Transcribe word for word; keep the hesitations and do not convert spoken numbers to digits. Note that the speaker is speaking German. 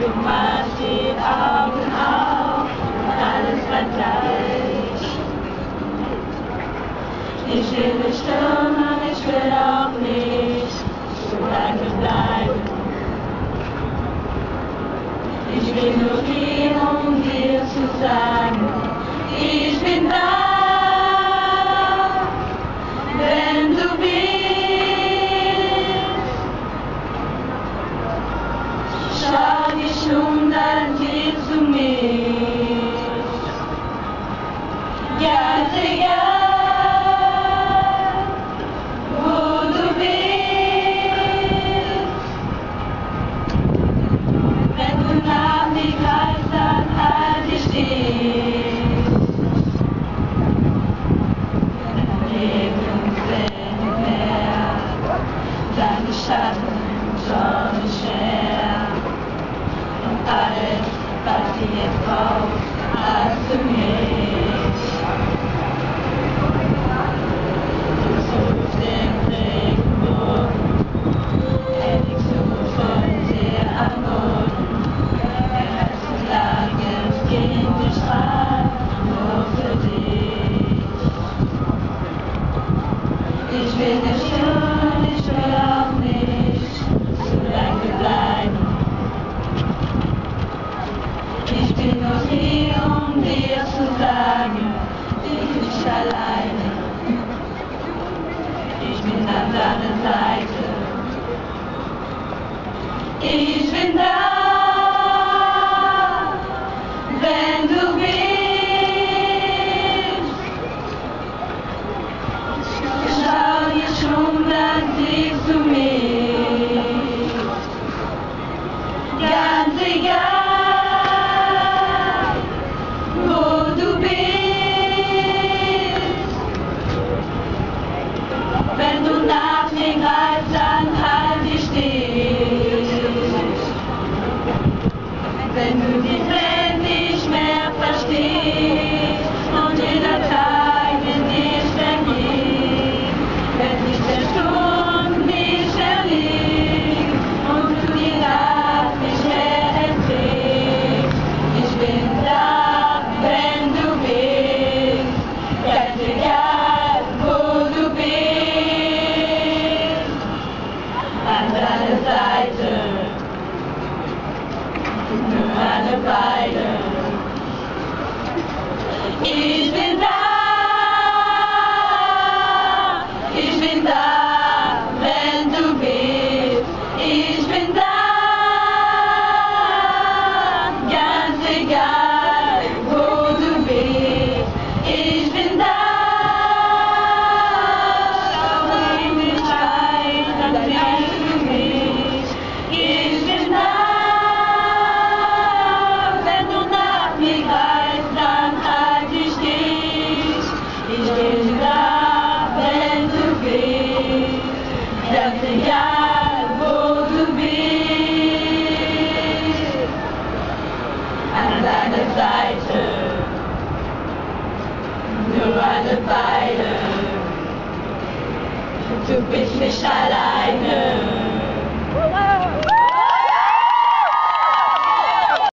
Du machst die Augen auf und alles bleibt gleich. Ich will nicht stürmen, ich will auch nicht so lange bleiben. Ich bin nur hier, um dir zu sagen, ich bin da, wenn du willst. Schau dich um, dann siehst du mich. Ganz egal, wo du bist. Wenn du nach mir greifst, dann halt dich still. Dein Leben wird mehr, deine Schatten schon schwer. Und alles, was sie jetzt braucht, hast du mich. Du suchst den Regenbogen, denn ich suche dir am Boden. Der heißt langes Kind gestrahlt, nur für dich. Ich will nicht hören, ich will auch nicht so lange bleiben. Ich bin nur hier, um dir zu sagen, ich bin nicht alleine. Ich bin an deiner Seite. Ich bin da, wenn du willst. Schau dich um, dann siehst du mich. Ganz egal, wo du bist. Wenn du nach mir greifst, dann halt dich still. Wenn du die Welt nicht mehr verstehst und jeder Tag in dir vergeht, wenn sich der Sturm nicht erlegt und du die Nacht nicht mehr erträgst, ich bin da, wenn du bist, ganz egal, wo du bist, an deiner Seite. Nur alle beide. Ich bin da, ich bin da, wenn du bist. Ich bin da, ganz egal, wo du bist. Ich bin da, schau in den Schein, dann siehst du mich. Ich bin da. Ich bin da, wenn du bist, ganz egal, wo du bist, an deiner Seite, nur alle beide, du bist nicht alleine.